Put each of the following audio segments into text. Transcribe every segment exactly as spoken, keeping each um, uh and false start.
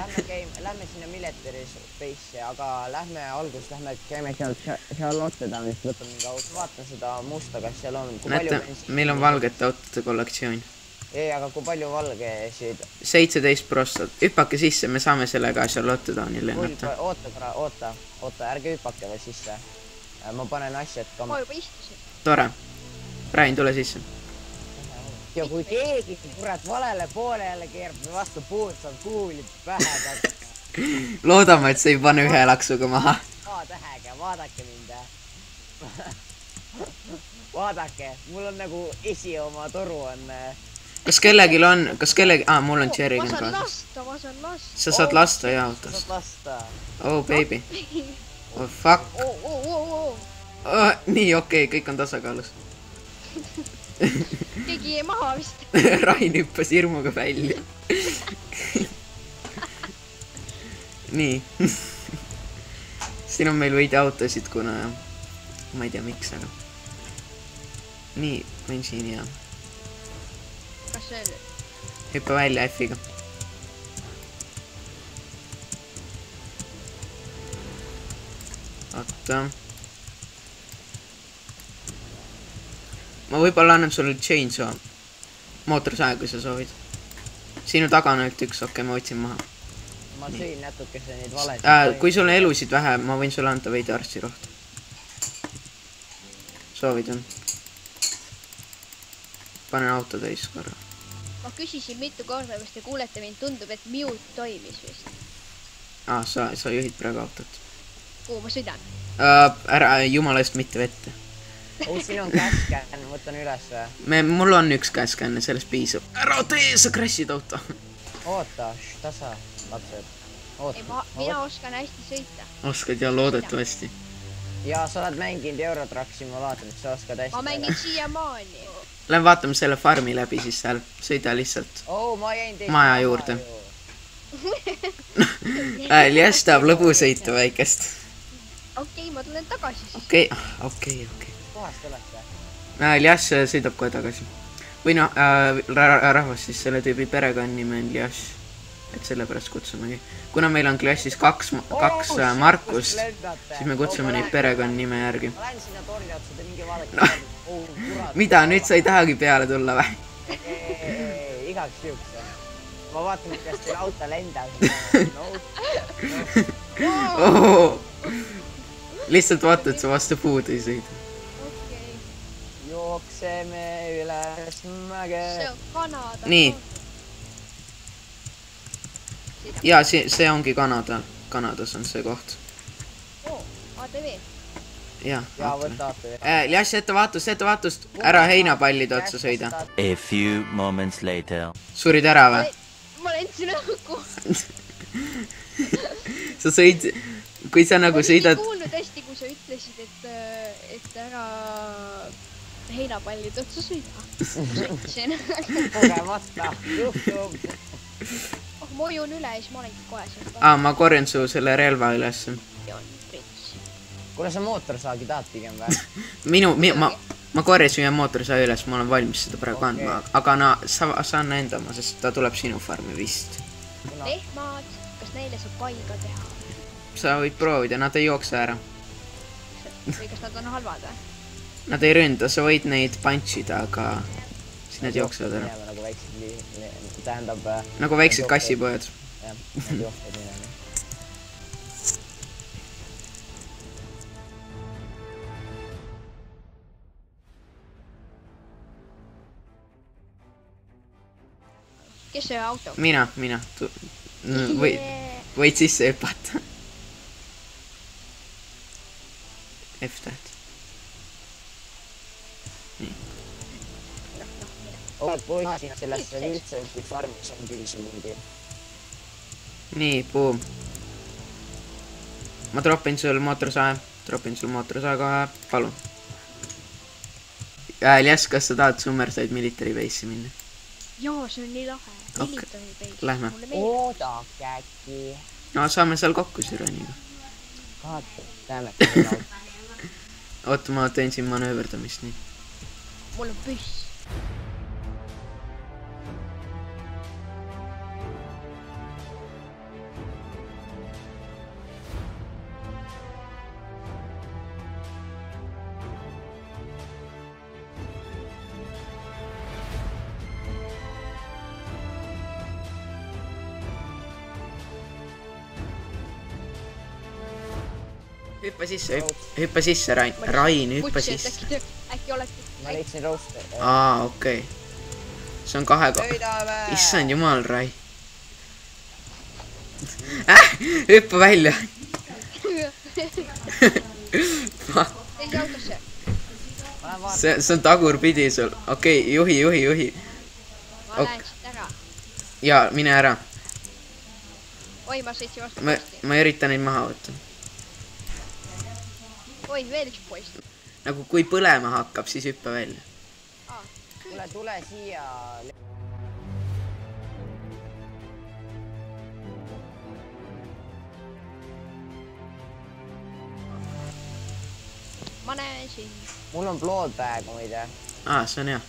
lähme käime, lähme sinna military space'i, aga lähme alguses, lähme käime Charlotte Townist, võtame mingi auto, vaata seda musta, kas seal on. Näete, meil on valgete autode kollektsioon. Ei, aga kui palju valgesid? seitseteist prostat. Hüppake sisse, me saame sellega Charlotte Towni lennata. Oota, oota, oota, ärge hüppake veel sisse. Ma panen asjad ka... Ma juba istusin. Tore. Rain, tule sisse. Ja kui keegi kurat valele poole jälle keerab vastu puud, saab kuulid pähe. Loodame, et see ei pane ühe laksuga maha. A-tähega, vaadake mind. Vaadake, mul on nagu esi oma toru on... Kas kellegil on, kas kellegi... Aa, mul on Cherry. Ma saan lasta, ma saan lasta. Sa saad lasta ja autost. Saad lasta. Oh, baby. Oh, fuck. Oh, oh, oh, oh. Oh, nii, okei, okay, kõik on tasakaalus. Keegi jäi maha vist. Rain hüppas hirmuga välja. Nii. Siin on meil veidi autosid, kuna... Ma ei tea, miks, aga... Nii, bensiini ja... Kas see on? Hüppa välja F-iga. Oota. Ma võib-olla annan sulle chainsaw. Mootorsae, kui sa soovid. Sinu taga on ainult üks, okei, ma võtsin maha. Ma sõin natukese neid valesid. Äh, kui sul on elusid vähe, ma võin sulle anda veidi arsti rohtu. Soovid on? Panen auto täis korra. Ma küsisin mitu korda, kas te kuulete mind, tundub, et mute toimis vist. Aa, sa, sa juhid praegu autot. Kuhu ma sõidan? Äh, ära jumala eest mitte vette. Oh, siin on käskänn, võtan üles või? Me, mul on üks käskänn, sellest piisab. Ära tee, sa crashid auto. Oota, tasa, lapsed. Ei, ma, mina oskan hästi sõita. Oskad ja loodetavasti. Ja sa oled mänginud Eurotrack simulaatorit, sa oskad hästi. Ma mängin siia maani. Lähen vaatame selle farmi läbi siis seal. Sõida lihtsalt. Oh, ma jäin teist maja juurde. Lias tahab lõbu sõita väikest. Okei, ma tulen tagasi siis. Okei, okei, okei. Kohast olete? Lias sõidab kohe tagasi. Või no, rahvas siis selle tüübi perekonnime on Lias. Et selle pärast kutsumegi. Kuna meil on klassis kaks, kaks Markust, siis me kutsume neid perekonnime järgi. Ma lähen sinna torni otsa, te mingi vaadake. Mida, nüüd sa ei tahagi peale tulla või? Igaks juhks. Ma vaatan, kas teil auto lendab. Lihtsalt vaata, et sa vastu puud ei sõida. Jookseme üles mäge. See on Kanada. Nii. Ja see, see ongi Kanada. Kanadas on see koht. Oo, A T V. Ja, ja võtta A T V. Lias, ette vaatust, ette vaatust. Ära heinapallide otsa sõida. A few moments later. Surid ära või? Ma lendsin õhku. Sa sõid, kui sa nagu sõidad... Ma kuulnud hästi, kui sa ütlesid, et, et ära heinapallide otsa sõida. Sõitsin. Kogemata. Juhtub. Oh, ma ujun üle ja siis ma olengi kohe seal. Aa, ma korjan su selle relva üles. Joon, prits. Kuule, sa mootorsaagi tahad pigem või? Minu, mi, ma, ma korjasin ühe mootorsae üles, ma olen valmis seda praegu okay. andma. Aga na, sa, sa anna enda oma, sest ta tuleb sinu farmi vist. Lehmad, kas neile saab paiga teha? Sa võid proovida, nad ei jookse ära. Või kas nad on halvad või? Nad ei ründa, sa võid neid punchida, aga siis nad jooksevad ära. Nagu väiksed, tähendab... Nagu väiksed kassipojad. Jah, nad jooksevad minema. Kes see auto? Mina, mina. Või, võid sisse hüpata. F-täht. Nii. Oled poisin sellesse Wilsonti farmis on küll see mingi. Nii, boom. Ma tropin sul mootorsae. Tropin sul mootorsae kohe. Palun. Lias, kas sa tahad Summerside Military Base'i minna? Jaa, see on nii lahe. Okay. Lähme. Oodake äkki. No, saame seal kokku Sireniga. Vaata, täheme kui auto. Oota, ma teen siin manööverdamist nii. Mul on püss. hüppa sisse, hüppa sisse, Rain. Rain, hüppa sisse. Äkki olete... ma leidsin roaster. Aa, okei okay. See on kahe ko-. Issand jumal, Rai. Äh, hüppa välja. Teisi autosse. See, see on tagurpidi sul. Okei, okay, juhi, juhi, juhi. Ma Ok. lähen siit ära. Ja, mine ära. Oi, ma sõitsin vastu Ma, posti. ma üritan neid maha võtta. Oi, veel üks poist. Nagu kui põlema hakkab, siis hüppa välja. tule, tule siia. Ma näen siin. mul on blood bag muide. Aa, see on hea.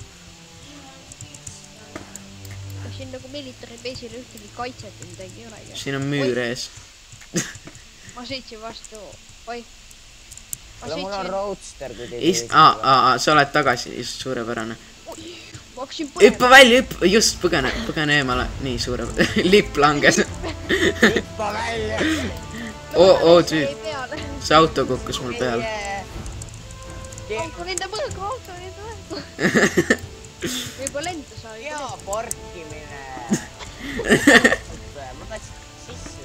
Kas siin nagu military base'il ühtegi kaitset või midagi ei olegi? Siin on müür ees. Ma sõitsin vastu. Oi. Kuule, mul on roadster, kui teid Ist-, aa, aa, aa, sa oled tagasi, just suurepärane. Ma hakkasin põlema. Hüppa välja, hüppa, just, põgene, põgene eemale. Nii suure, lipp langes. hüppa välja. oo, oo, tüüd. See auto kukkus mul peale. auto lenda mõõga, auto lenda mõõga. Võib-olla lenda saa. hea parkimine. ma tahtsin sisse.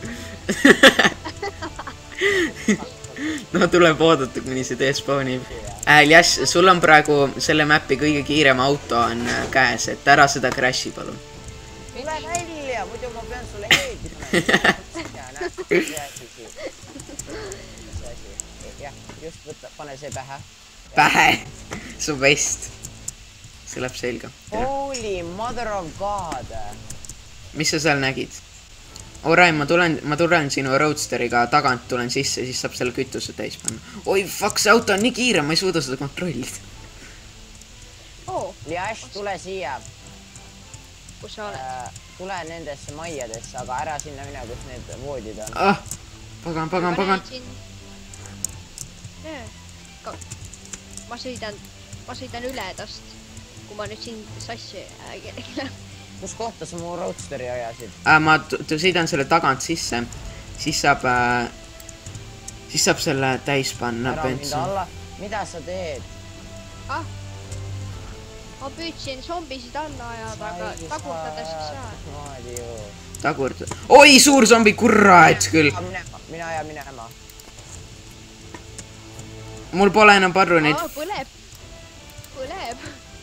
no tuleb oodata, kuni see despawnib. Äh, Ljaš, sul on praegu selle mäppi kõige kiirem auto on käes, et ära seda crash'i palun. tule välja, muidu ma pean sulle heedi panema. see asi siin. see asi. jah, just võta, pane see pähe. Pähe! Su vest. See läheb selga. Holy mother of god. Mis sa seal nägid? oo, Rain, ma tulen, ma tulen sinu roadsteriga tagant, tulen sisse, siis saab selle kütuse täis panna. oi, fuck, see auto on nii kiire, ma ei suuda seda kontrollida. oo, Ljaš, tule siia. kus sa oled? tule nendesse majadesse, aga ära sinna mine, kus need voodid on. ah, pagan, pagan, pagan. ma sõidan, ma sõidan üle tast, kui ma nüüd sind sassi äh, kus kohta sa mu roadsteri ajasid? Äh, ma sõidan selle tagant sisse, siis saab, äh, siis saab selle täis panna. ära mind alla, mida sa teed? ah, ma püüdsin zombisid alla ajada, aga tagurdades ei saa. Tagurda. oi, suur zombi, kurat küll. mina ja minema. mul pole enam padruneid. põleb, põleb.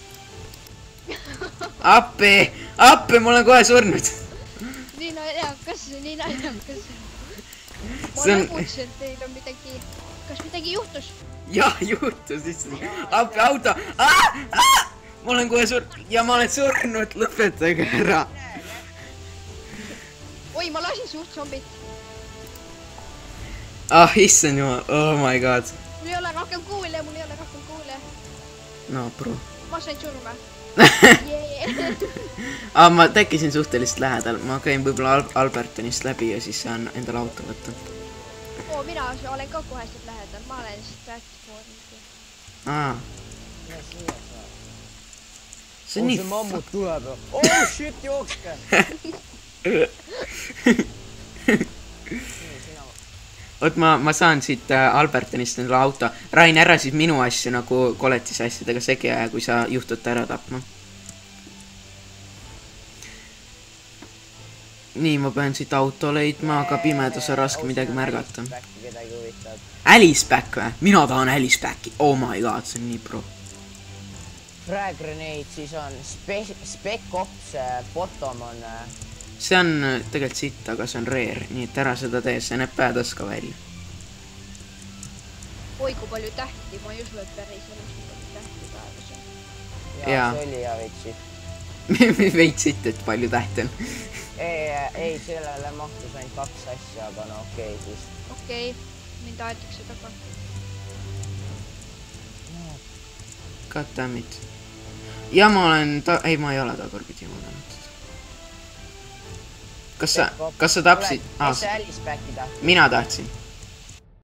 appi, appi, ma olen kohe surnud. nii naljakas, nii naljakas. ma See on- lõbutsen, et teil on midagi, kas midagi juhtus? jah, juhtus lihtsalt. appi, auto. Ah, ah! ma olen kohe surnud ja ma olen surnud, lõpetage ära. oi, ma lasin suurt zombit. ah, issand jumal, oh my god. mul ei ole rohkem kuule, mul ei ole rohkem kuule. no, bro. ma sain surma. ah, ma tekkisin suhteliselt lähedal, ma käin võib-olla Al Albertonist läbi ja siis saan endale auto võtta. oo, mina olen ka koheselt lähedal, ma olen Stratfordi. aa, see on nii see mammut tuleb. oh shit, jookske. oot, ma, ma saan siit äh, Albertonist endale auto. Rain, ära siis minu asju nagu koletise asjadega segi aja, kui sa juhtud ta ära tapma. nii, ma pean siit auto leidma, aga pimedus on raske midagi märgata. Alice Back või? mina tahan Alice Backi. oh my god, see on nii pro. Frag grenade, siis on spe spec ops, bottom on. see on äh, tegelikult sitt, aga see on rare, nii et ära seda tee, see näeb päädõska välja. oi, kui palju tähti, ma ei usu, et päris elus nii palju tähti päevas on. ja Jaa. see oli ja veitsi. veits sitt, et palju tähte on. ei, ei, sellele mahtus ainult kaks asja, aga no okei okay, siis. okei okay,, mind aetakse taga. God damn it. ja ma olen ta-, ei, ma ei ole tagurpidi, ma olen. kas sa, kas sa tapsid? kes see Alice Backi tahtis? mina tahtsin.